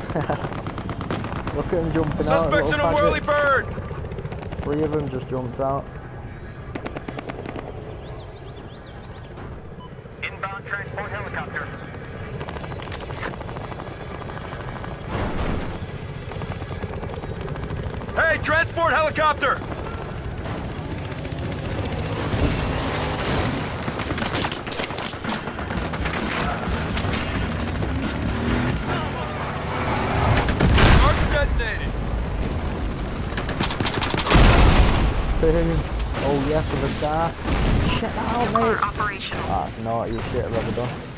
Look at him jumping Suspects out. in a whirly bird! 3 of them just jumped out. Inbound transport helicopter. Hey, transport helicopter! Target detonated. Oh yes, with a star. Shit out, mate. Operational. That's not your shit I've ever done.